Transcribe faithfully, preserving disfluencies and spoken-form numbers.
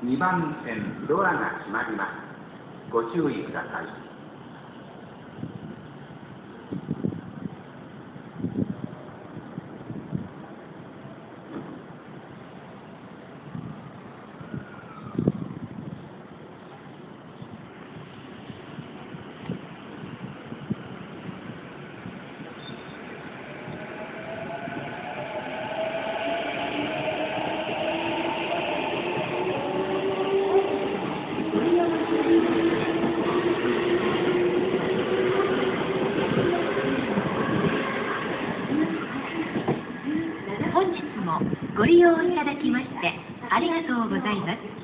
にばん線ドアが閉まります。ご注意ください。 本日もご利用いただきましてありがとうございます。